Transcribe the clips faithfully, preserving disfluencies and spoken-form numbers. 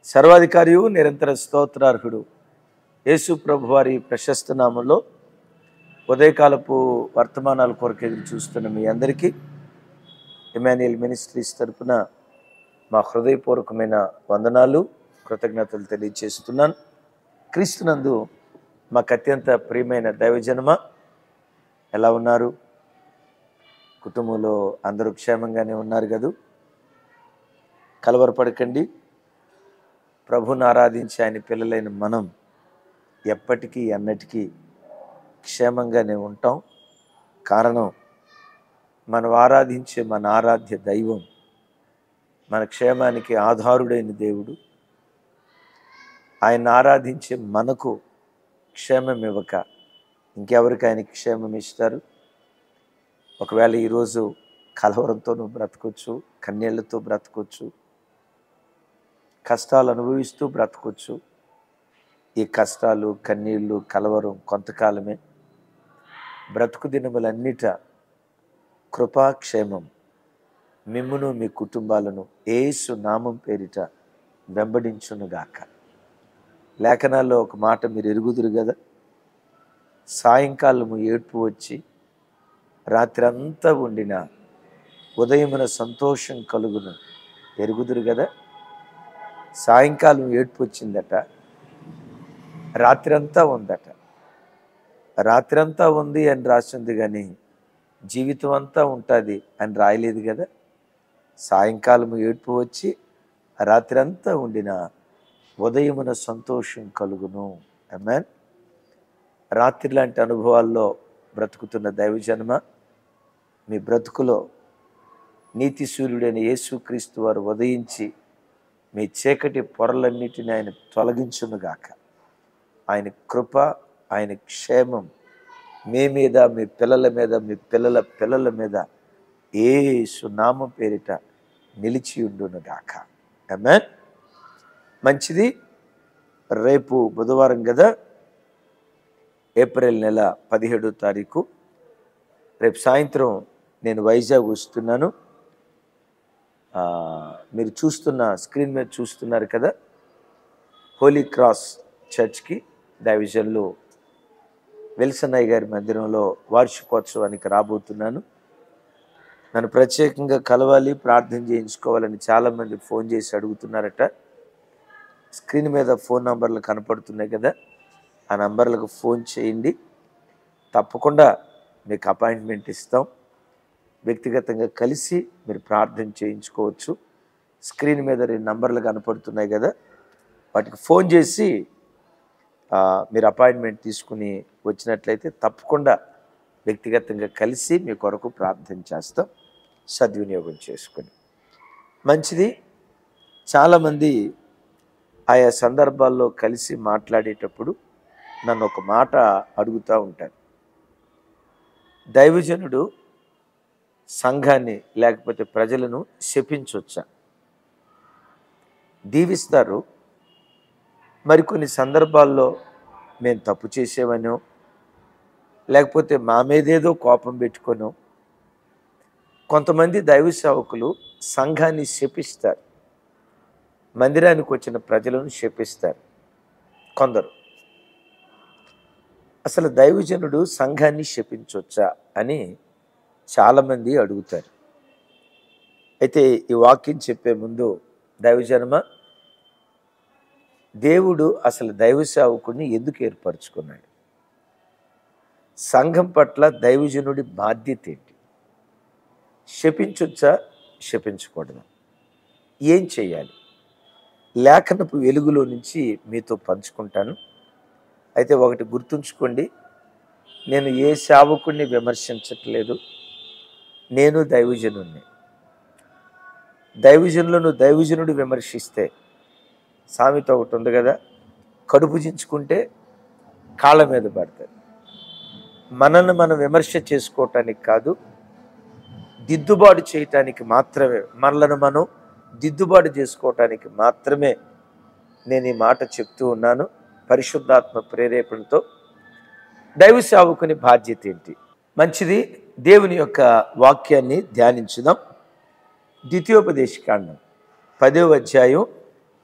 సర్వాధికారియు నిరంతర స్తోత్రార్హుడు యేసు ప్రభు వారి ప్రశస్త నామంలో ఉదయకాలపు వర్తమానాల కొరకు ఎదురు చూస్తున్న మీ అందరికీ ఇమాన్యుయల్ మినిస్ట్రీస్ తరపున మా హృదయపూర్వకమైన వందనాలు కృతజ్ఞతలు తెలియజేస్తున్నాను. క్రీస్తునందు మాకు అత్యంత ప్రియమైన దైవజనమ, ఎలా ఉన్నారు? కుటుంబంలో అందరూ క్షేమంగానే ఉన్నారు కదూ? కలవరపడకండి. ప్రభుని ఆరాధించి ఆయన పిల్లలైన మనం ఎప్పటికీ ఎన్నటికీ క్షేమంగానే ఉంటాం. కారణం, మనం ఆరాధించే మన ఆరాధ్య దైవం మన క్షేమానికి ఆధారుడైన దేవుడు. ఆయన ఆరాధించే మనకు క్షేమం ఇవ్వక ఇంకెవరికి ఆయన క్షేమం ఇస్తారు? ఒకవేళ ఈరోజు కలవరంతో నువ్వు బ్రతకొచ్చు, కన్నీళ్లతో బ్రతకొచ్చు, కష్టాలు అనుభవిస్తూ బ్రతకొచ్చు. ఈ కష్టాలు, కన్నీళ్ళు, కలవరం కొంతకాలమే. బ్రతుకు దినములన్నిట కృపాక్షేమం మిమ్మును మీ కుటుంబాలను యేసు నామం పేరిట వెంబడించునుగాక. లేఖనాల్లో ఒక మాట మీరు ఎరుగుదురు కదా, సాయంకాలము ఏడ్పు వచ్చి రాత్రి అంతా ఉండిన ఉదయమున సంతోషం కలుగును. ఎరుగుదురు కదా, సాయంకాలం ఏడ్పు వచ్చిందట, రాత్రి అంతా ఉందట. రాత్రి అంతా ఉంది అని రాసింది కానీ జీవితం అంతా ఉంటుంది అని రాయలేదు కదా. సాయంకాలం ఏడ్పు వచ్చి రాత్రి అంతా ఉండిన ఉదయమున సంతోషం కలుగును. ఆమేన్. రాత్రి లాంటి అనుభవాల్లో బ్రతుకుతున్న దైవజన్మ, మీ బ్రతుకులో నీతి సూర్యుడైన యేసుక్రీస్తు వారు ఉదయించి మీ చీకటి పొరలన్నిటిని ఆయన తొలగించునుగాక. ఆయన కృప, ఆయన క్షేమం మీ మీద, మీ పిల్లల మీద, మీ పిల్లల పిల్లల మీద యేసు నామం పేరిట నిలిచి ఉండునుగాక. ఆమేన్. మంచిది. రేపు బుధవారం కదా, ఏప్రిల్ నెల పదిహేడో తారీఖు. రేపు సాయంత్రం నేను వైజాగ్ వస్తున్నాను. మీరు చూస్తున్న స్క్రీన్ మీద చూస్తున్నారు కదా, హోలీ క్రాస్ చర్చ్కి డైవిజన్లో వెల్సన్నయ్య గారి మందిరంలో వార్షికోత్సవానికి రాబోతున్నాను. నన్ను ప్రత్యేకంగా కలవాలి, ప్రార్థన చేయించుకోవాలని చాలామంది ఫోన్ చేసి అడుగుతున్నారట. స్క్రీన్ మీద ఫోన్ నంబర్లు కనపడుతున్నాయి కదా, ఆ నంబర్లకు ఫోన్ చేయండి. తప్పకుండా మీకు అపాయింట్మెంట్ ఇస్తాం. వ్యక్తిగతంగా కలిసి మీరు ప్రార్థన చేయించుకోవచ్చు. స్క్రీన్ మీద రెండు నంబర్లు కనపడుతున్నాయి కదా, వాటికి ఫోన్ చేసి మీరు అపాయింట్మెంట్ తీసుకుని వచ్చినట్లయితే తప్పకుండా వ్యక్తిగతంగా కలిసి మీ కొరకు ప్రార్థన చేస్తాం. సద్వినియోగం చేసుకుని మంచిది. చాలామంది ఆయా సందర్భాల్లో కలిసి మాట్లాడేటప్పుడు నన్ను ఒక మాట అడుగుతూ ఉంటారు. దైవజనుడు సంఘాన్ని లేకపోతే ప్రజలను శపించవచ్చా? దీవిస్తారు. మరికొన్ని సందర్భాల్లో మేము తప్పు చేసేవనో లేకపోతే మా మీదేదో కోపం పెట్టుకొనో కొంతమంది దైవ సేవకులు సంఘాన్ని శపిస్తారు, మందిరానికి వచ్చిన ప్రజలను శపిస్తారు. కొందరు అసలు దైవజనుడు సంఘాన్ని శపించవచ్చా అని చాలామంది అడుగుతారు. అయితే ఈ వాక్యం చెప్పే ముందు దైవజనమ, దేవుడు అసలు దైవ సేవకుడిని ఎందుకు ఏర్పరచుకున్నాడు? సంఘం పట్ల దైవజనుడి బాధ్యత ఏంటి? శపించొచ్చా, శపించకూడదా? ఏం చేయాలి? లేఖనపు వెలుగులో నుంచి మీతో పంచుకుంటాను. అయితే ఒకటి గుర్తుంచుకోండి, నేను ఏ సేవకుడిని విమర్శించట్లేదు. నేను దైవజనుడిని. దైవజనులను దైవజనుడు విమర్శిస్తే సామెత ఒకటి ఉంది కదా, కడుపు చించుకుంటే కాళ్ళ మీద పడతారు. మనల్ని మనం విమర్శ చేసుకోవటానికి కాదు, దిద్దుబాటు చేయటానికి మాత్రమే, మనలను మనం దిద్దుబాటు చేసుకోవటానికి మాత్రమే నేను ఈ మాట చెప్తూ ఉన్నాను. పరిశుద్ధాత్మ ప్రేరేపణతో దైవ సేవకుని బాధ్యత ఏంటి? మంచిది. దేవుని యొక్క వాక్యాన్ని ధ్యానించుదాం. ద్వితీయోపదేశకాండం పదవ అధ్యాయం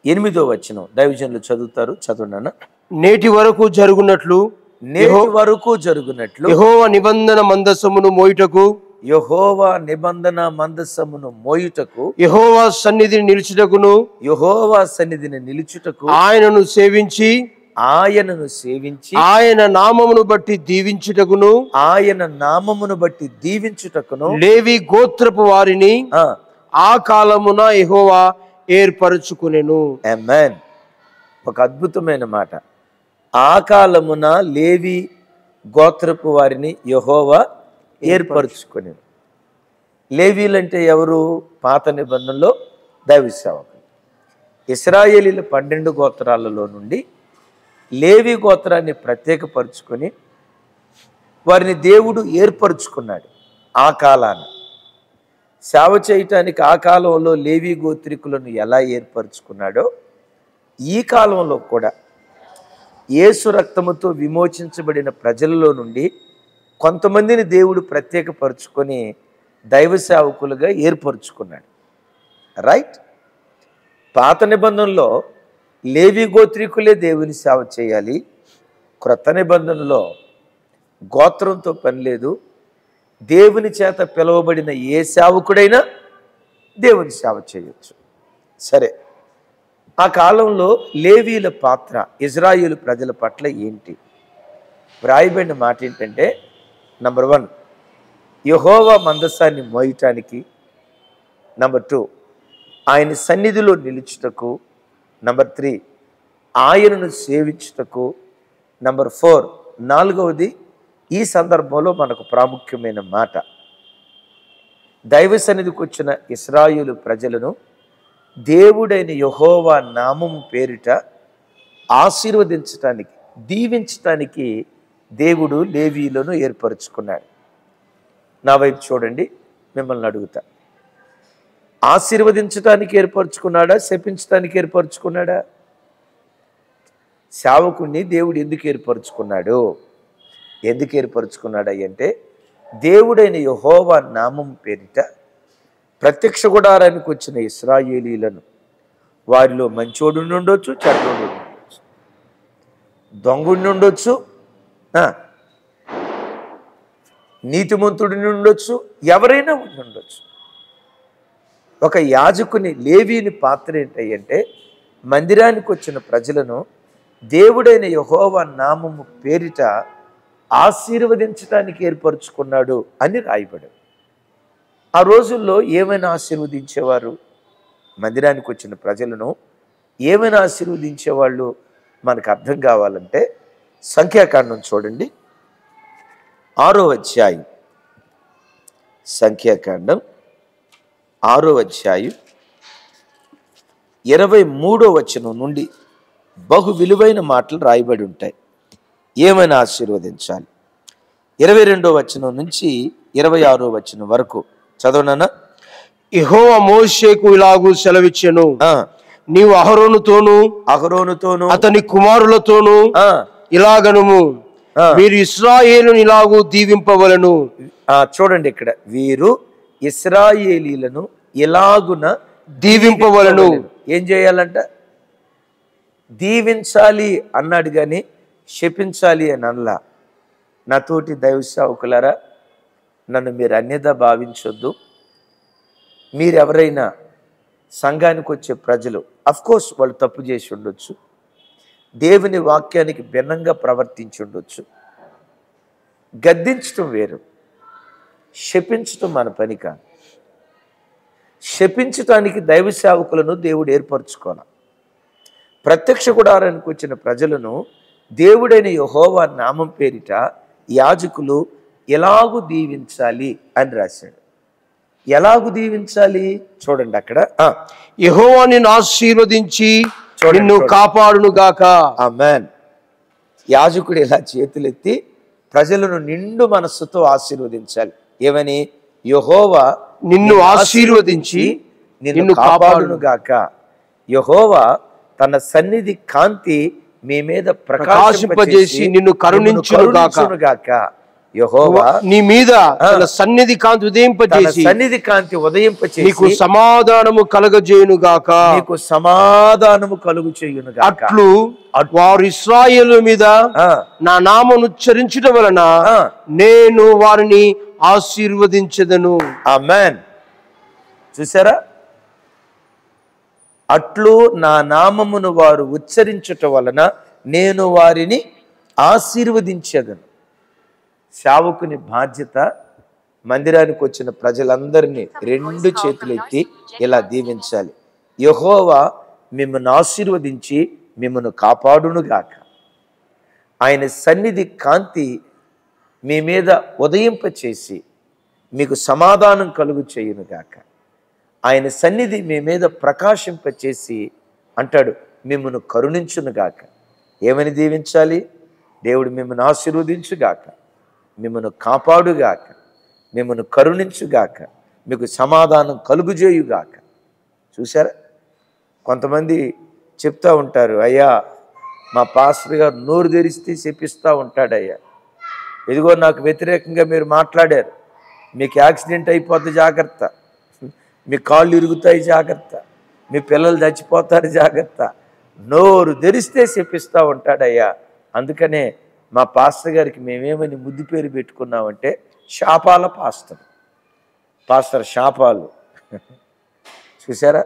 ఎనిమిదో వచనం దైవజనులు చదువుతారు, చదవనా. నేటి వరకు జరుగునట్లు నేటి వరకు జరుగునట్లు యెహోవా నిబంధన మందసమును మోయుటకు యెహోవా నిబంధన మందసమును మోయుటకు యెహోవా సన్నిధిని నిలుచుటకును యెహోవా సన్నిధిని నిలుచుటకు ఆయనను సేవించి ఆయనను సేవించి ఆయన నామమును బట్టి దీవించుటకును ఆయన నామమును బట్టి దీవించుటకును లేవి గోత్రపు వారిని ఆ ఆ కాలమున యెహోవా ఏర్పరచుకునెను. ఆమేన్. ఒక అద్భుతమైన మాట. ఆ కాలమున లేవి గోత్రపు వారిని యెహోవా ఏర్పరచుకుని. లేవీలంటే ఎవరు? పాత నిబంధనలో దైవ సేవకులు. ఇశ్రాయేలీల పన్నెండు గోత్రాలలో నుండి లేవి గోత్రాన్ని ప్రత్యేకపరుచుకొని వారిని దేవుడు ఏర్పరచుకున్నాడు. ఆ కాలాన సేవ చేయటానికి ఆ కాలంలో లేవి గోత్రికులను ఎలా ఏర్పరచుకున్నాడో ఈ కాలంలో కూడా యేసు రక్తముతో విమోచించబడిన ప్రజలలో నుండి కొంతమందిని దేవుడు ప్రత్యేకపరుచుకొని దైవ సేవకులుగా ఏర్పరచుకున్నాడు. రైట్. పాత నిబంధనలో లేవి గోత్రికులే దేవుని సేవ చేయాలి. క్రొత్త నిబంధనలో గోత్రంతో పని లేదు. దేవుని చేత పిలువబడిన ఏ సేవకుడైనా దేవుని సేవ చేయొచ్చు. సరే, ఆ కాలంలో లేవీల పాత్ర ఇజ్రాయేలు ప్రజల పట్ల ఏంటి? వ్రాయబడిన మాట ఏంటంటే, నంబర్ వన్, యెహోవా మందసాన్ని మోయటానికి. నంబర్ టూ, ఆయన సన్నిధిలో నిలుచుటకు. నంబర్ త్రీ, ఆయనను సేవించుటకు. నంబర్ ఫోర్, నాలుగవది ఈ సందర్భంలో మనకు ప్రాముఖ్యమైన మాట, దైవ సన్నిధికి వచ్చిన ఇశ్రాయేలు ప్రజలను దేవుడైన యెహోవా నామము పేరిట ఆశీర్వదించటానికి, దీవించటానికి దేవుడు లేవీలను ఏర్పరచుకున్నాడు. నా వైపు చూడండి, మిమ్మల్ని అడుగుతా, ఆశీర్వదించటానికి ఏర్పరచుకున్నాడా, శపించటానికి ఏర్పరచుకున్నాడా? సేవకుణ్ణి దేవుడు ఎందుకు ఏర్పరచుకున్నాడు? ఎందుకు ఏర్పరచుకున్నాడా అంటే, దేవుడైన యెహోవా నామం పేరిట ప్రత్యక్ష గుడారానికి వచ్చిన ఇశ్రాయేలీలను, వారిలో మంచోడు ఉండొచ్చు, చెడ్డోడు ఉండొచ్చు, దొంగుడిని ఉండొచ్చు, నీతిమంతుడిని ఉండొచ్చు, ఎవరైనా ఉండొచ్చు. ఒక యాజకుని, లేవీని పాత్ర ఏంటంటే మందిరానికి వచ్చిన ప్రజలను దేవుడైన యెహోవా నామము పేరిట ఆశీర్వదించడానికి ఏర్పరచుకున్నాడు అని రాయబడింది. ఆ రోజుల్లో ఏమైనా ఆశీర్వదించేవారు? మందిరానికి వచ్చిన ప్రజలను ఏమైనా ఆశీర్వదించేవాళ్ళు మనకు అర్థం కావాలంటే సంఖ్యాకాండం చూడండి, ఆరో అధ్యాయం. సంఖ్యాకాండం ఆరో అధ్యాయం ఇరవై మూడో వచనం నుండి బహు విలువైన మాటలు రాయబడి ఉంటాయి. ఏమైనా ఆశీర్వదించాలి. ఇరవై రెండో వచనం నుంచి ఇరవై ఆరో వచనం వరకు చదవనన్నా. యెహోవా మోషేకు ఇలాగూ సెలవిచ్చెను, నీవు అహరోనుతోను అహరోనుతోను అతని కుమారులతోను ఇలాగనుము, మీరు ఇశ్రాయేలును ఇలాగూ దీవింపవలను. చూడండి, ఇక్కడ వీరు ఇశ్రాయేలీలను ఇలాగున దీవింపవలను. ఏం చేయాలంట? దీవించాలి అన్నాడు కానీ శపించాలి అని అనలా. నాతోటి దైవ సేవకులారా, నన్ను మీరు అన్యదా భావించొద్దు. మీరెవరైనా సంఘానికి వచ్చే ప్రజలు, అఫ్కోర్స్ వాళ్ళు తప్పు చేసి ఉండొచ్చు, దేవుని వాక్యానికి భిన్నంగా ప్రవర్తించి ఉండొచ్చు. గద్దించటం వేరు, శపించటం మన పని కాదు. శపించటానికి దైవ సేవకులను దేవుడు ఏర్పరచుకోవాలి. ప్రత్యక్ష గుడారానికి వచ్చిన ప్రజలను దేవుడైన యెహోవా నామం పేరిట యాజకులు ఎలాగు దీవించాలి అని రాశాడు. ఎలాగు దీవించాలి చూడండి అక్కడ. యెహోవా నిన్ను ఆశీర్వదించి నిన్ను కాపాడును గాక. ఆమేన్. యాజకుడు ఇలా చేతులెత్తి ప్రజలను నిండు మనస్సుతో ఆశీర్వదించాలి. ఏమని? యెహోవా నిన్ను ఆశీర్వదించి నిన్ను కాపాడును గాక. యెహోవా తన సన్నిధి కాంతి మీ మీద ప్రకాశింపజేసి నిన్ను కరుణించును గాక. యెహోవా నీ మీద తన సన్నిధి కాంతి తన ఉదయింపజేసి సన్నిధి కాంతి ఉదయింపచేసి నీకు సమాధానము కలగజేయును గాక. నీకు సమాధానము కలుగు చేయును గాక. అట్లు వారు ఇశ్రాయేలు మీద ఆ, నా నామమును ఉచ్చరించడం వలన ఆ. నేను వారిని ఆశీర్వదించెదను. ఆమేన్. చూసారా, అట్లు నా నామమును వారు ఉచ్చరించుట వలన నేను వారిని ఆశీర్వదించెదను. సేవకుని బాధ్యత మందిరానికి వచ్చిన ప్రజలందరినీ రెండు చేతులు ఎత్తి ఇలా దీవించాలి. యెహోవా మిమ్మల్ని ఆశీర్వదించి మిమ్మల్ని కాపాడునుగాక. ఆయన సన్నిధి కాంతి మీ మీద ఉదయింపచేసి మీకు సమాధానం కలుగు చేయునుగాక. ఆయన సన్నిధి మీ మీద ప్రకాశింపచేసి అంటాడు మిమ్మల్ని కరుణించునుగాక. ఏమని దీవించాలి? దేవుడు మిమ్మల్ని ఆశీర్వదించుగాక, మిమ్మల్ని కాపాడుగాక, మిమ్మల్ని కరుణించుగాక, మీకు సమాధానం కలుగుజేయుగాక. చూసారా, కొంతమంది చెప్తా ఉంటారు, అయ్యా మా పాస్టర్ గారు నోరు తెరిస్తే చెప్పిస్తూ ఉంటాడయ్యా, ఇదిగో నాకు వ్యతిరేకంగా మీరు మాట్లాడారు, మీకు యాక్సిడెంట్ అయిపోద్ది జాగ్రత్త, మీ కాళ్ళు ఇరుగుతాయి జాగ్రత్త, మీ పిల్లలు చచ్చిపోతారు జాగ్రత్త, నోరు తెరిస్తే చెప్పిస్తూ ఉంటాడయ్యా. అందుకనే మా పాస్టర్ గారికి మేమేమని ముద్దు పేరు పెట్టుకున్నామంటే శాపాల పాస్టర్. పాస్టర్ శాపాలు. చూసారా,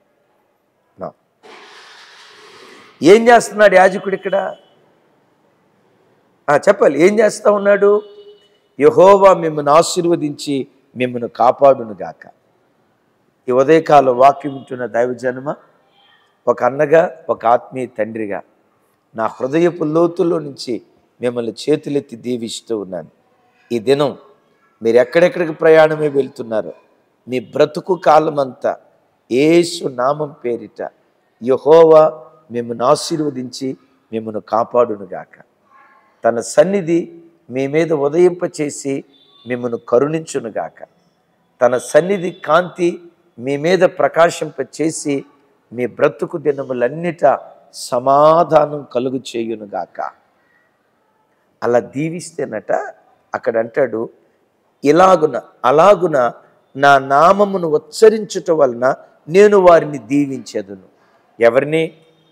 ఏం చేస్తున్నాడు యాజకుడు ఇక్కడ? చెప్పాలి, ఏం చేస్తా ఉన్నాడు? యెహోవా మిమ్మల్ని ఆశీర్వదించి మిమ్మల్ని కాపాడునుగాక. ఈ ఉదయకాల వాక్యం వింటున్న దైవజనమ, ఒక అన్నగా, ఒక ఆత్మీయ తండ్రిగా నా హృదయపు లోతుల్లో నుంచి మిమ్మల్ని చేతులెత్తి దీవిస్తూ ఉన్నాను. ఈ దినం మీరు ఎక్కడెక్కడికి ప్రయాణమే వెళ్తున్నారో మీ బ్రతుకు కాలమంతా యేసు నామం పేరిట యెహోవా మిమ్మల్ని ఆశీర్వదించి మిమ్మల్ని కాపాడునుగాక. తన సన్నిధి మీ మీద ఉదయింపచేసి మిమ్మల్ని కరుణించునుగాక. తన సన్నిధి కాంతి మీ మీద ప్రకాశింపచేసి మీ బ్రతుకు దినములన్నిట సమాధానం కలుగు చేయునుగాక. అలా దీవిస్తేనట అక్కడ అంటాడు, ఇలాగున అలాగున నా నామమును ఉచ్చరించుట వలన నేను వారిని దీవించెదను. ఎవరిని?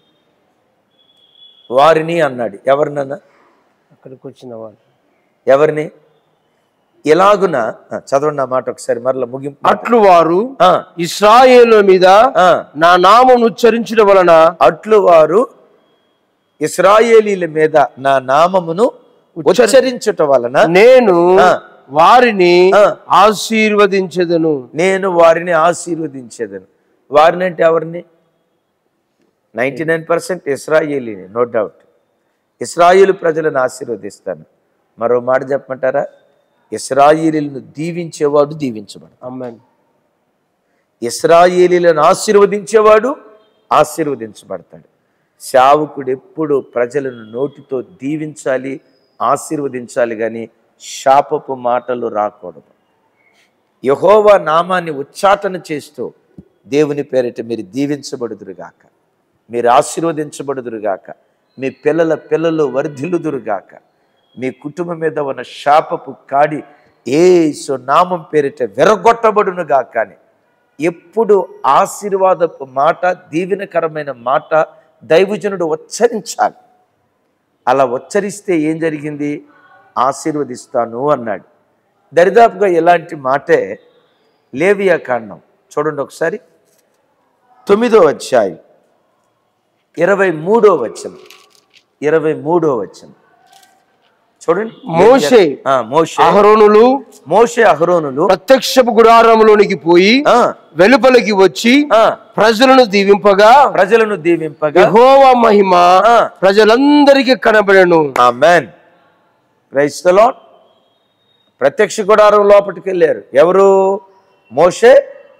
వారిని అన్నాడు. ఎవరినన్నా? అక్కడికి వచ్చిన వాళ్ళు. ఎవరిని? ఇలాగున చదవండి ఆ మాట ఒకసారి మరలా ముగింపు. అట్లు వారు ఇశ్రాయేలు మీద నా నామమును ఉచ్చరించడం వలన అట్లు వారు ఇశ్రాయేలీల మీద నా నామమును ఉచ్చరించుట వలన నేను వారిని ఆశీర్వదించెదను. నేను వారిని ఆశీర్వదించెదను. వారిని అంటే ఎవరిని? నైంటీ నైన్ పర్సెంట్ ఇశ్రాయేలీని, నో డౌట్. ఇశ్రాయేలు ప్రజలను ఆశీర్వదిస్తాను. మరో మాట చెప్పమంటారా? ఇశ్రాయేలీలను దీవించేవాడు దీవించబడు. ఆమేన్. ఇశ్రాయేలీలను ఆశీర్వదించేవాడు ఆశీర్వదించబడతాడు. సేవకుడు ఎప్పుడు ప్రజలను నోటితో దీవించాలి, ఆశీర్వదించాలి, కానీ శాపపు మాటలు రాకూడదు. యెహోవా నామాన్ని ఉచ్చాటన చేస్తూ దేవుని పేరిట మీరు దీవించబడుదురుగాక, మీరు ఆశీర్వదించబడుదురుగాక, మీ పిల్లల పిల్లలు వర్ధిల్లుదురుగాక, మీ కుటుంబం మీద ఉన్న శాపపు కాడి యేసు నామం పేరిట విరగొట్టబడునుగాక అని ఎప్పుడు ఆశీర్వాదపు మాట, దీవెనకరమైన మాట దైవజనుడు ఉచ్చరించాలి. అలా ఉచ్చరిస్తే ఏం జరిగింది? ఆశీర్వదిస్తాను అన్నాడు. దరిదాపుగా ఇలాంటి మాటే లేవియా కాండం చూడండి ఒకసారి, తొమ్మిదో అధ్యాయం ఇరవై మూడో వచనం. ఇరవై మూడో వచనం చూడండి. మోషే మోషే అహరోనులు మోషే అహరోనులు ప్రత్యక్షపు గుడారంలోనికి పోయి వెలుపలికి వచ్చి ప్రజలను దీవింపగా ప్రజలను దీవింపగా యెహోవా మహిమ ప్రజలందరికీ కనబడెను. ఆమేన్. Praise the Lord. ప్రత్యక్ష గుడారం లోపలికి వెళ్ళారు ఎవరు? మోషే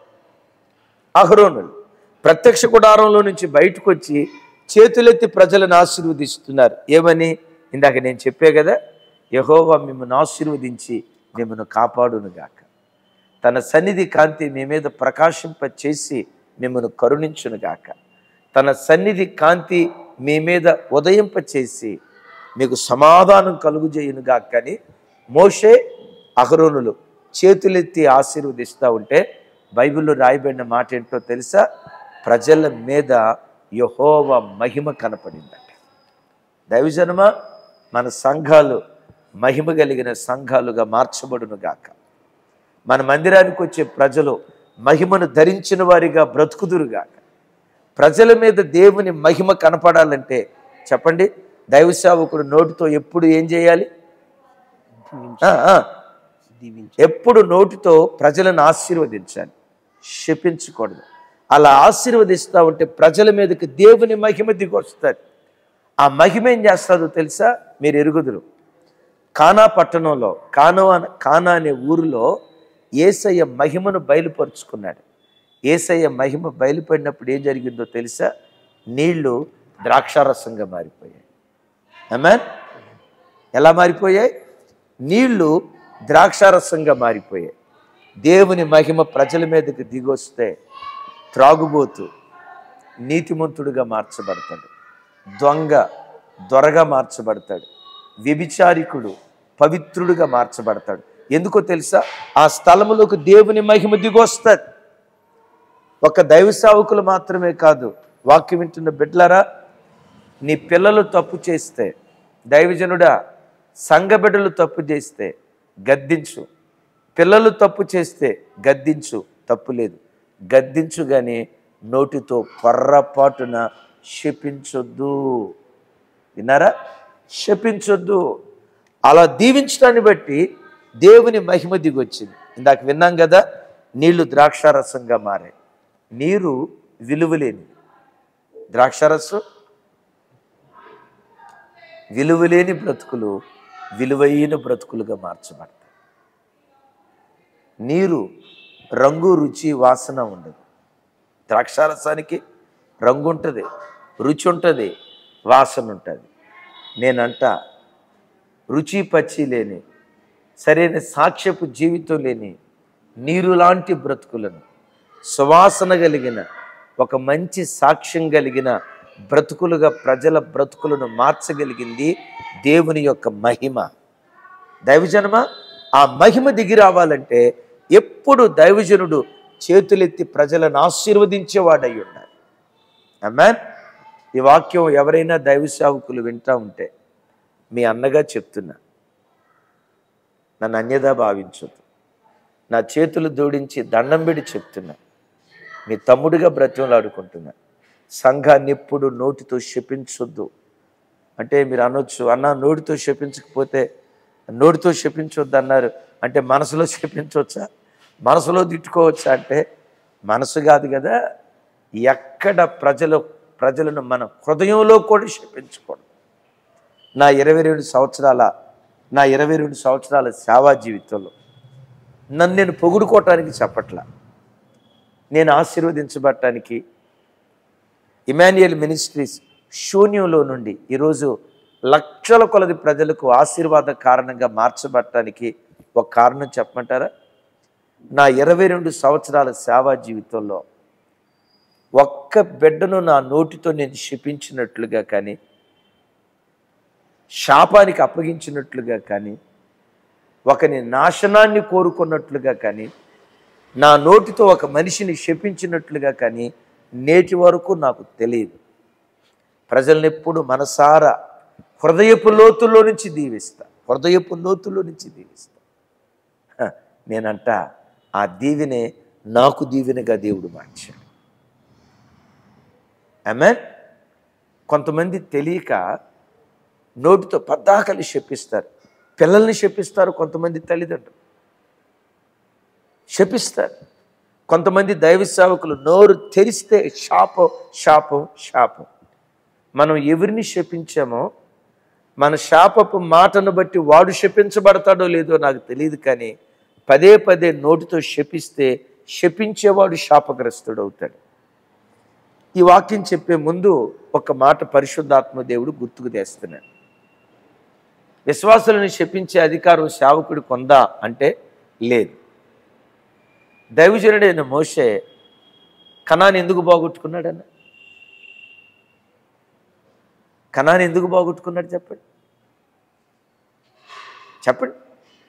అహరోనులు. ప్రత్యక్ష గుడారంలో నుంచి బయటకు వచ్చి చేతులెత్తి ప్రజలను ఆశీర్వదిస్తున్నారు. ఏమని? ఇందాక నేను చెప్పే కదా, యెహోవా మిమ్మల్ని ఆశీర్వదించి మిమ్మల్ని కాపాడునుగాక, తన సన్నిధి కాంతి మీ మీద ప్రకాశింప చేసి మిమ్మల్ని కరుణించునుగాక, తన సన్నిధి కాంతి మీ మీద ఉదయింప చేసి మీకు సమాధానం కలుగుజేయునుగాక అని మోషే అహరోనులు చేతులెత్తి ఆశీర్వదిస్తూ ఉంటే బైబిల్లో రాయబడిన మాట ఏంటో తెలుసా? ప్రజల మీద యెహోవా మహిమ కనపడిందట. దైవజనమ, మన సంఘాలు మహిమ కలిగిన సంఘాలుగా మార్చబడును గాక. మన మందిరానికి వచ్చే ప్రజలు మహిమను ధరించిన వారిగా బ్రతుకుదురుగాక. ప్రజల మీద దేవుని మహిమ కనపడాలంటే చెప్పండి, దైవ సేవకుడు నోటితో ఎప్పుడు ఏం చేయాలి? ఎప్పుడు నోటితో ప్రజలను ఆశీర్వదించాలి, శపించకూడదు. అలా ఆశీర్వదిస్తూ ఉంటే ప్రజల మీదకి దేవుని మహిమ దిగొస్తుంది. ఆ మహిమ ఏం చేస్తుందో తెలుసా? మీరు ఎరుగుదురు. కానా పట్టణంలో, కానో కానా అనే ఊరిలో యేసయ్య మహిమను బయలుపరుచుకున్నాడు. యేసయ్య మహిమ బయలుపడినప్పుడు ఏం జరిగిందో తెలుసా? నీళ్లు ద్రాక్షారసంగా మారిపోయాయి. ఆమేన్. ఎలా మారిపోయాయి? నీళ్లు ద్రాక్షారసంగా మారిపోయాయి. దేవుని మహిమ ప్రజల మీదకి దిగొస్తే త్రాగుబోతు నీతిమంతుడుగా మార్చబడతాడు, దొంగ దొరగా మార్చబడతాడు, వ్యభిచారికుడు పవిత్రుడుగా మార్చబడతాడు. ఎందుకో తెలుసా? ఆ స్థలములోకి దేవుని మహిమ దిగొస్తుంది. ఒక దైవ సేవకులు మాత్రమే కాదు, వాక్యం వింటున్న బిడ్డలారా, నీ పిల్లలు తప్పు చేస్తే, దైవజనుడా సంఘ బిడ్డలు తప్పు చేస్తే గద్దించు. పిల్లలు తప్పు చేస్తే గద్దించు, తప్పు లేదు, గద్దించు. కానీ నోటితో పొర్రపాటున శపించొద్దు. విన్నారా? శపించొద్దు. అలా దీవించడాన్ని బట్టి దేవుని మహిమ దిగొచ్చింది. ఇందాక విన్నాం కదా, నీళ్లు ద్రాక్షారసంగా మారాయి. నీరు విలువలేని, ద్రాక్షారసం విలువలేని బ్రతుకులు విలువైన బ్రతుకులుగా మార్చబడతాయి. నీరు రంగు రుచి వాసన ఉండదు. ద్రాక్షారసానికి రంగు ఉంటుంది, రుచి ఉంటుంది, వాసన ఉంటుంది. నేనంట రుచి పచ్చి లేని, సరైన సాక్ష్యపు జీవితం లేని నీరు లాంటి బ్రతుకులను, సువాసన కలిగిన ఒక మంచి సాక్ష్యం కలిగిన బ్రతుకులుగా ప్రజల బ్రతుకులను మార్చగలిగింది దేవుని యొక్క మహిమ. దైవజనమ, ఆ మహిమ దిగి రావాలంటే ఎప్పుడు దైవజనుడు చేతులెత్తి ప్రజలను ఆశీర్వదించేవాడై ఉండాలి. ఆమేన్. ఈ వాక్యం ఎవరైనా దైవ సేవకులు వింటూ ఉంటే మీ అన్నగా చెప్తున్నా, నన్ను అన్యదా భావించొద్దు. నా చేతులు జోడించి దండం పెట్టి చెప్తున్నా, మీ తమ్ముడిగా బ్రతిమలాడుకుంటున్నా, సంఘాన్ని ఎప్పుడు నోటితో శపించొద్దు. అంటే మీరు అనొచ్చు, అన్న నోటితో శపించకపోతే, నోటితో శపించొద్దు అన్నారు అంటే మనసులో శపించవచ్చా, మనసులో తిట్టుకోవచ్చా అంటే మనసు కాదు కదా. ఎక్కడ ప్రజలు ప్రజలను మన హృదయంలో కూడా శపించకూడదు. నా ఇరవై రెండు సంవత్సరాల నా ఇరవై రెండు సంవత్సరాల సేవా జీవితంలో నన్ను నేను పొగుడుకోవటానికి చెప్పట్లా, నేను ఆశీర్వదించబడటానికి, ఇమాన్యుయల్ మినిస్ట్రీస్ శూన్యంలో నుండి ఈరోజు లక్షల కొలది ప్రజలకు ఆశీర్వాద కారణంగా మార్చబడటానికి ఒక కారణం చెప్పమంటారా? నా ఇరవై రెండు సంవత్సరాల సేవా జీవితంలో ఒక్క బిడ్డను నా నోటితో నేను శపించినట్లుగా కానీ, శాపానికి అప్పగించినట్లుగా కానీ, ఒకని నాశనాన్ని కోరుకున్నట్లుగా కానీ, నా నోటితో ఒక మనిషిని శపించినట్లుగా కానీ నేటి వరకు నాకు తెలియదు. ప్రజల్ని ఎప్పుడు మనసారా హృదయపు లోతుల్లో నుంచి దీవిస్తా, హృదయపు లోతుల్లో నుంచి దీవిస్తా. నేనంట ఆ దీవెనే నాకు దీవెనగా దేవుడు మార్చాడు. ఆమేన్. కొంతమంది తెలియక నోటితో పద్దాకలి శపిస్తారు, పిల్లల్ని శపిస్తారు. కొంతమంది తల్లిదండ్రులు శపిస్తారు. కొంతమంది దైవ సేవకులు నోరు తెరిస్తే శాపం శాపం శాపం. మనం ఎవరిని శపించామో మన శాపపు మాటను బట్టి వాడు శపించబడతాడో లేదో నాకు తెలియదు, కానీ పదే పదే నోటితో శపిస్తే శపించేవాడు శాపగ్రస్తుడు అవుతాడు. ఈ వాక్యం చెప్పే ముందు ఒక మాట పరిశుద్ధాత్మ దేవుడు గుర్తుకు తెస్తున్నాడు. విశ్వాసులను శపించే అధికారం సేవకుడికి ఉందా అంటే లేదు. దైవజనుడైన మోషే కనాని ఎందుకు బాగొట్టుకున్నాడన్న? కనాని ఎందుకు బాగొట్టుకున్నాడు చెప్పండి, చెప్పండి.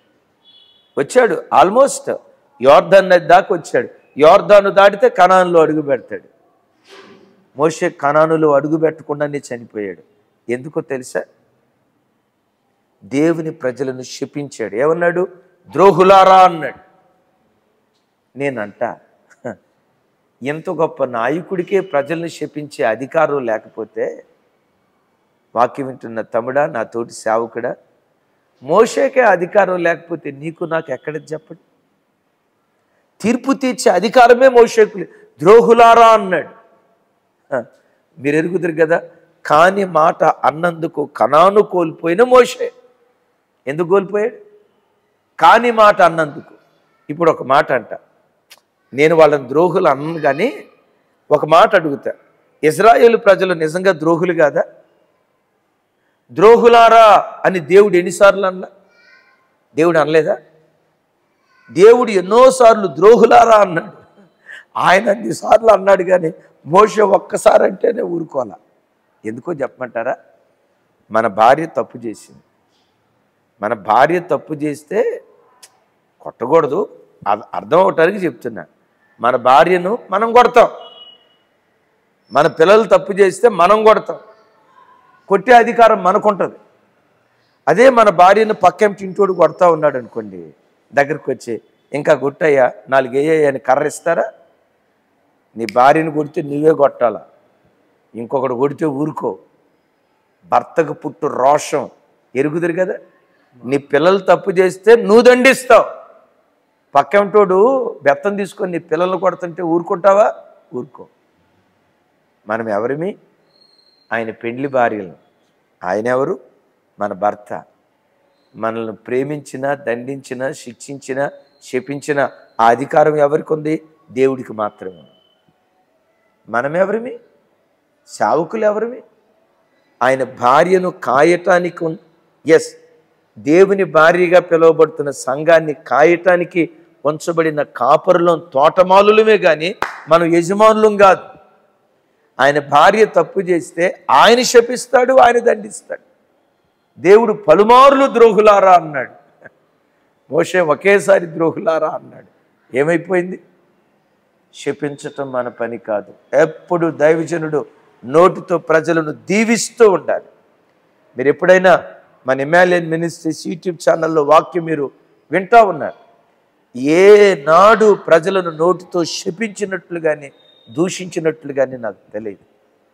వచ్చాడు, ఆల్మోస్ట్ యోర్దాను నది దాకా వచ్చాడు. యోర్దాను దాటితే కనానులో అడుగు పెడతాడు. మోషే కనానులో అడుగు పెట్టకుండానే చనిపోయాడు. ఎందుకో తెలుసా? దేవుని ప్రజలను శపించాడు. ఏమన్నాడు? ద్రోహులారా అన్నాడు. నేనంట ఎంత గొప్ప నాయకుడికే ప్రజలను శపించే అధికారం లేకపోతే, వాక్యం వింటున్న తమ్ముడా, నా తోటి సేవకుడా, మోషేకే అధికారం లేకపోతే నీకు నాకు ఎక్కడ చెప్పండి? తీర్పు తీర్చే అధికారమే మోషేకు. ద్రోహులారా అన్నాడు. మీరు ఎరుగుదురు కదా, కాని మాట అన్నందుకు కనాను కోల్పోయిన మోషే. ఎందుకు కోల్పోయాడు? కాని మాట అన్నందుకు. ఇప్పుడు ఒక మాట అంట, నేను వాళ్ళని ద్రోహులు అన్నాను, కానీ ఒక మాట అడుగుతా, ఇజ్రాయేలు ప్రజలు నిజంగా ద్రోహులు కాదా? ద్రోహులారా అని దేవుడు ఎన్నిసార్లు అన్నా? దేవుడు అనలేదా? దేవుడు ఎన్నోసార్లు ద్రోహులారా అన్నాడు. ఆయన అన్నిసార్లు అన్నాడు, కానీ మోషే ఒక్కసారి అంటేనే ఊరుకోవాలా. ఎందుకో చెప్పమంటారా? మన భార్య తప్పు చేసింది. మన భార్య తప్పు చేస్తే కొట్టకూడదు, అర్థం అవటానికి చెప్తున్నా. మన భార్యను మనం కొడతాం, మన పిల్లలు తప్పు చేస్తే మనం కొడతాం, కొట్టే అధికారం మనకుంటుంది. అదే మన భార్యను పక్కేం చింటోడు కొడతా ఉన్నాడు అనుకోండి, దగ్గరికి వచ్చి ఇంకా కొట్టయ్యా, నాలుగు వేయ్యా అని కర్ర ఇస్తారా? నీ భార్యను కొడితే నువ్వే కొట్టాలా, ఇంకొకడు కొడితే ఊరుకో. భర్తకు పుట్టు రోషం ఎరుగుదురు కదా. నీ పిల్లలు తప్పు చేస్తే నువ్వు దండిస్తావు, పక్కంటోడు బెత్తం తీసుకొని నీ పిల్లలు కొడుతుంటే ఊరుకుంటావా? ఊరుకో. మనం ఎవరిమి? ఆయన పెండ్లి భార్యలు. ఆయన ఎవరు? మన భర్త. మనల్ని ప్రేమించిన, దండించిన, శిక్షించిన, శపించిన ఆ అధికారం ఎవరికి ఉంది? దేవుడికి మాత్రమే. మనం ఎవరిమి? సేవకులు ఎవరిమి? ఆయన భార్యను కాయటానికి, ఎస్, దేవుని భార్యగా పిలువబడుతున్న సంఘాన్ని కాయటానికి ఉంచబడిన కాపరులం, తోటమాలులమే, కానీ మనం యజమానులం కాదు. ఆయన భార్య తప్పు చేస్తే ఆయన శపిస్తాడు, ఆయన దండిస్తాడు. దేవుడు పలుమార్లు ద్రోహులారా అన్నాడు, మోషే ఒకేసారి ద్రోహులారా అన్నాడు. ఏమైపోయింది? శపించటం మన పని కాదు. ఎప్పుడు దైవజనుడు నోటితో ప్రజలను దీవిస్తూ ఉండాలి. మీరు ఎప్పుడైనా మన ఇమాలియన్ మినిస్ట్రీస్ యూట్యూబ్ ఛానల్లో వాక్యం మీరు వింటా ఉన్నారు. ఏ నాడు ప్రజలను నోటితో శపించినట్లు కానీ దూషించినట్లు కానీ నాకు తెలియదు.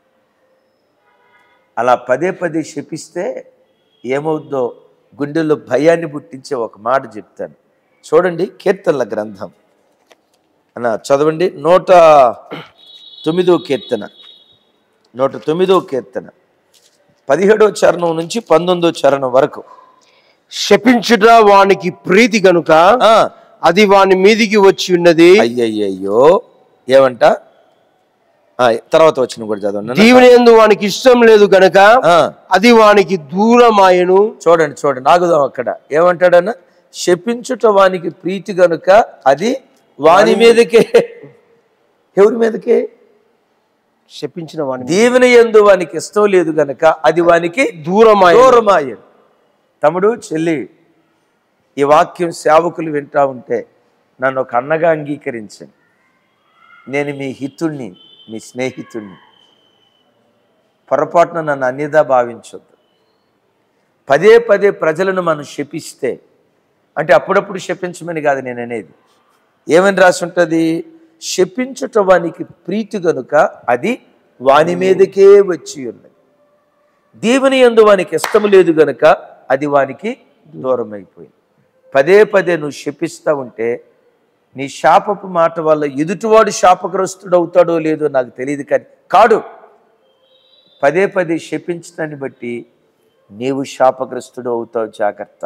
అలా పదే పదే శపిస్తే ఏమవుద్దో గుండెల్లో భయాన్ని పుట్టించే ఒక మాట చెప్తాను. చూడండి, కీర్తనల గ్రంథం అన్న చదవండి. నూట తొమ్మిదో కీర్తన, నూట తొమ్మిదో కీర్తన పదిహేడో చరణం నుంచి పంతొమ్మిదో చరణం వరకు. శపించుట వానికి ప్రీతి గనుక అది వాని మీదికి వచ్చి ఉన్నది. అయ్యయ్యో, ఏమంట? తర్వాత వచ్చిన కూడా చదవండి. దీవెన యందు వానికి ఇష్టం లేదు గనక అది వానికి దూరమాయను. చూడండి చూడండి, ఆగుదాం అక్కడ. ఏమంటాడన్న? శపించుట వానికి ప్రీతి గనుక అది వాని మీదకే. ఎవరి మీదకే? శపించిన వాని. దీవెన యందు వానికి ఇష్టం లేదు గనక అది వానికి దూరమాయ దూరమాయను. తమ్ముడు, చెల్లి, ఈ వాక్యం సేవకులు వింటా ఉంటే నన్ను ఒక అన్నగా అంగీకరించండి. నేను మీ హితుణ్ణి, మీ స్నేహితుణ్ణి. పొరపాటున నన్ను అన్యదా భావించొద్దు. పదే పదే ప్రజలను మనం శపిస్తే, అంటే అప్పుడప్పుడు శపించమని కాదు నేను అనేది. ఏమని రాసి ఉంటుంది? శపించుట వానికి ప్రీతి గనుక అది వాని మీదకే వచ్చి ఉన్నది. దీవెన యందు వానికి ఇష్టం లేదు గనుక అది వానికి దూరం అయిపోయింది. పదే పదే నువ్వు శపిస్తూ ఉంటే నీ శాపపు మాట వల్ల ఎదుటివాడు శాపగ్రస్తుడు అవుతాడో లేదో నాకు తెలియదు, కానీ కాడు. పదే పదే శపించడాన్ని బట్టి నీవు శాపగ్రస్తుడు అవుతావు. జాగ్రత్త.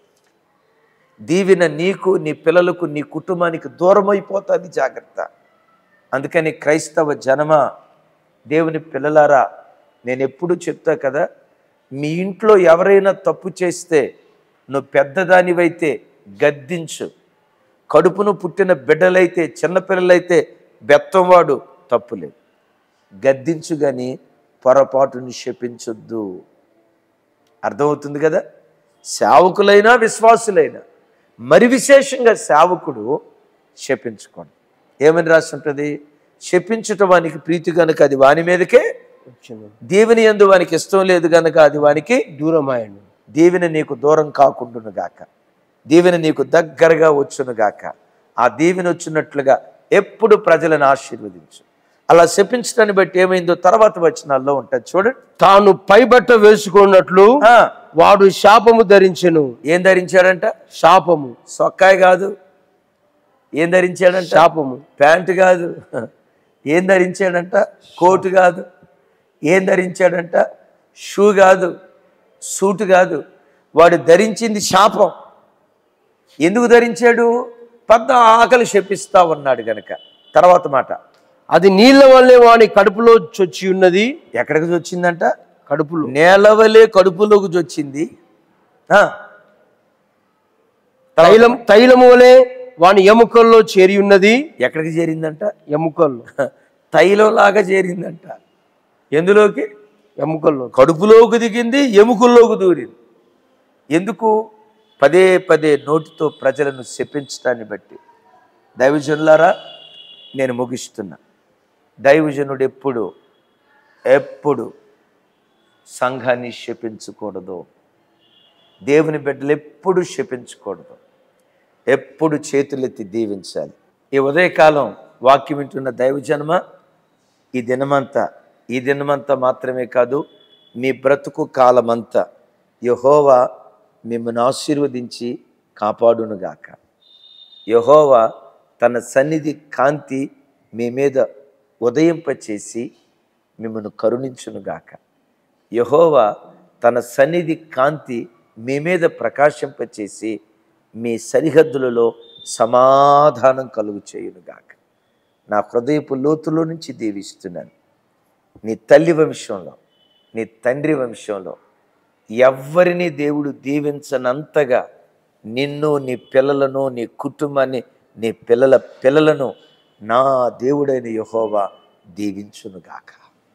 దీవెన నీకు, నీ పిల్లలకు, నీ కుటుంబానికి దూరం అయిపోతుంది. జాగ్రత్త. అందుకని క్రైస్తవ జనమ, దేవుని పిల్లలారా, నేను ఎప్పుడు చెప్తా కదా, మీ ఇంట్లో ఎవరైనా తప్పు చేస్తే నువ్వు పెద్దదానివైతే గద్దించు. కడుపును పుట్టిన బిడ్డలైతే, చిన్నపిల్లలైతే బెత్తంవాడు తప్పులేదు, గద్దించు, కానీ పొరపాటుని శపించొద్దు. అర్థమవుతుంది కదా? సేవకులైనా విశ్వాసులైనా మరి విశేషంగా సేవకుడు శపించుకోండి. ఏమని రాసి ఉంటుంది? శపించుట వానికి ప్రీతి కనుక అది వాని మీదకే, దేవుని యందు వానికి ఇష్టం లేదు కనుక అది వానికి దూరమాయను. దీవెన నీకు దూరం కాకుండును గాక, దీవెన నీకు దగ్గరగా వచ్చును గాక. ఆ దీవెన వచ్చినట్లుగా ఎప్పుడు ప్రజలను ఆశీర్వదించు. అలా శపించడాన్ని బట్టి ఏమైందో తర్వాత వచనాల్లో ఉంటుంది చూడండి. తాను పైబట్ట వేసుకున్నట్లు వాడు శాపము ధరించెను. ఏం ధరించాడంట? శాపము. సొక్కాయి కాదు. ఏం ధరించాడంట? శాపము. ప్యాంటు కాదు. ఏం ధరించాడంట? కోటు కాదు. ఏం ధరించాడంట? షూ కాదు, సూటు కాదు. వాడు ధరించింది శాపం. ఎందుకు ధరించాడు? పెద్ద ఆకలి శపిస్తా ఉన్నాడు గనక. తర్వాత మాట, అది నీళ్ల వల్లే వాని కడుపులో చొచ్చి ఉన్నది. ఎక్కడికి వచ్చిందంట? కడుపులో. నేల వల్లే కడుపులోకి వచ్చింది. తైలం తైలము వలె వాని ఎముకల్లో చేరి ఉన్నది. ఎక్కడికి చేరిందంట? ఎముకల్లో. తైలంలాగా చేరిందంట. ఎందులోకి? ఎముకల్లో. కడుపులోకి దిగింది, ఎముకల్లోకి దూరింది. ఎందుకు? పదే పదే నోటితో ప్రజలను శపించడాన్ని బట్టి. దైవజనులారా, నేను ముగిస్తున్నా. దైవజనుడు ఎప్పుడు ఎప్పుడు సంఘాన్ని శపించకూడదు. దేవుని బిడ్డలు ఎప్పుడు శపించకూడదు. ఎప్పుడు చేతులెత్తి దీవించాలి. ఈ ఉదయకాలం వాక్యం వింటున్న దైవజనమ, ఈ దినమంతా ఈ దినమంతా మాత్రమే కాదు, మీ బ్రతుకు కాలమంతా యెహోవా మిమ్మల్ని ఆశీర్వదించి కాపాడునుగాక. యెహోవా తన సన్నిధి కాంతి మీ మీద ఉదయింపచేసి మిమ్మల్ని కరుణించునుగాక. యెహోవా తన సన్నిధి కాంతి మీ మీద ప్రకాశింపచేసి మీ సరిహద్దులలో సమాధానం కలుగు చేయునుగాక. నా హృదయపు లోతులో నుంచి దీవిస్తున్నాను. నీ తల్లి వంశంలో, నీ తండ్రి వంశంలో ఎవ్వరిని దేవుడు దీవించనంతగా నిన్ను, నీ పిల్లలను, నీ కుటుంబాన్ని, నీ పిల్లల పిల్లలను నా దేవుడైన యెహోవా దీవించునుగాక.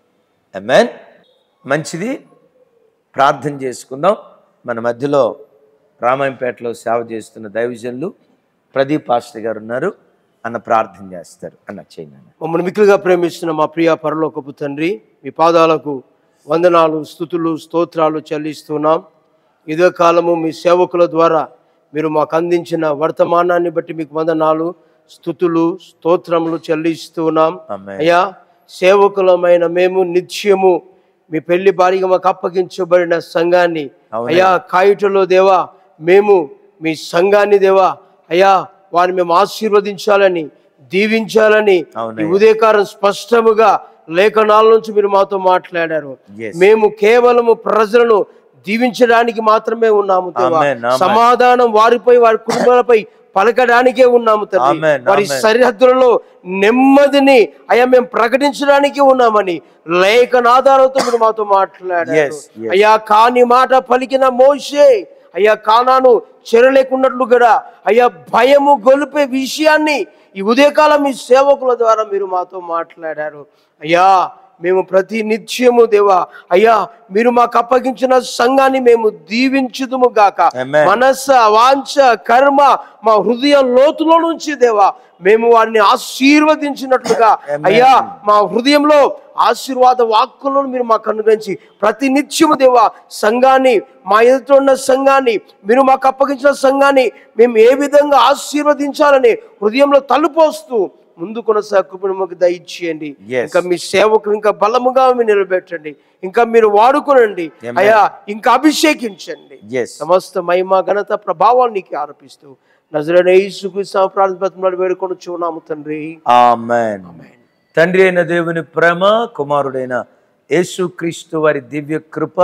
ఆమేన్. మంచిది, ప్రార్థన చేసుకుందాం. మన మధ్యలో రామాయంపేటలో సేవ చేస్తున్న దైవజనులు ప్రదీప్ పాస్టర్ గారు ఉన్నారు. అన్న ప్రార్థన చేస్తారు. అన్న చేయండి. మమ్మల్ని మిక్కులుగా ప్రేమిస్తున్న మా ప్రియ పరలోకపు తండ్రి, మీ పాదాలకు వందనాలు, స్తుతులు, స్తోత్రాలు చెల్లిస్తున్నాం. ఇదే కాలము మీ సేవకుల ద్వారా మీరు మాకు అందించిన వర్తమానాన్ని బట్టి మీకు వందనాలు, స్తుతులు, స్తోత్రములు చెల్లిస్తున్నాం. అయ్యా, సేవకులమైన మేము నిత్యము మీ పెళ్లి భారీగా మాకు అప్పగించబడిన సంఘాన్ని అయ్యా కాయుటలో దేవా, మేము మీ సంఘాన్ని దేవా అయ్యా వారిని మేము ఆశీర్వదించాలని, దీవించాలని ఈ ఉదయకాలం స్పష్టముగా లేఖనాల నుంచి మీరు మాతో మాట్లాడారు. మేము కేవలము ప్రజలను దీవించడానికి మాత్రమే ఉన్నాము దేవా. సమాధానం వారిపై, వారి కుటుంబాలపై పలకడానికే ఉన్నాము తండ్రి. వారి సరిహద్దులలో నెమ్మదిని అయ్యా మేము ప్రకటించడానికి ఉన్నామని లేఖనాధారాలతో మీరు మాతో మాట్లాడారు. అయ్యా, కాని మాట పలికిన మోషే అయ్యా కానాను చెరలేకున్నట్లు కూడా అయ్యా భయము గొలిపే విషయాన్ని ఈ ఉదయకాలం మీ సేవకుల ద్వారా మీరు మాతో మాట్లాడారు. అయ్యా, మేము ప్రతి నిత్యము దేవా అయ్యా మీరు మాకు అప్పగించిన సంఘాన్ని మేము దీవించుదుము గాక. మనస, వాంఛ, కర్మ మా హృదయ లోతులో నుంచి దేవా మేము వారిని ఆశీర్వదించినట్లుగా అయ్యా మా హృదయంలో ఆశీర్వాద వాక్కులను మీరు మాకు అనుగ్రహించి ప్రతి నిత్యము దేవా సంఘాన్ని, మా ఎదుట ఉన్న సంఘాన్ని, మీరు మాకు అప్పగించిన సంఘాన్ని మేము ఏ విధంగా ఆశీర్వదించాలని హృదయంలో తలుపోస్తూ ముందు కొనసాగు మాకు దయచేయండి. ఇంకా మీ సేవకులు ఇంకా బలముగా మీరు నిలబెట్టండి, ఇంకా మీరు వాడుకోనండి అయ్యా, ఇంకా అభిషేకించండి. సమస్త మహిమ, ఘనత, ప్రభావాలు నీకు ఆరోపిస్తూ నజరేయుడైన యేసుక్రీస్తు ప్రార్థన వేడుకొనుచున్నాము తండ్రి. ఆమేన్. తండ్రి అయిన దేవుని ప్రేమ, కుమారుడైన యేసుక్రీస్తు వారి దివ్య కృప,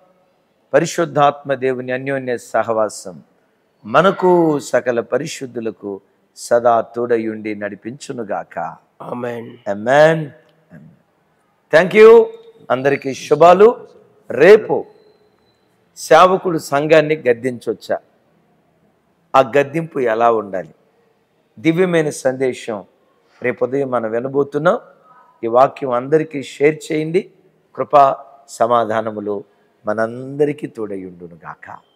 పరిశుద్ధాత్మ దేవుని అన్యోన్య సహవాసం మనకు సకల పరిశుద్ధులకు సదా తోడయుండి నడిపించునుగాక. ఆమేన్. ఆమేన్. Thank you. అందరికీ శుభాలు. రేపు సేవకుడు సంఘాన్ని గద్దించొచ్చా, ఆ గద్దింపు ఎలా ఉండాలి, దివ్యమైన సందేశం రేపు ఉదయం మనం వినబోతున్నాం. ఈ వాక్యం అందరికీ షేర్ చేయండి. కృపా సమాధానములు మనందరికీ తోడయుండునుగాక.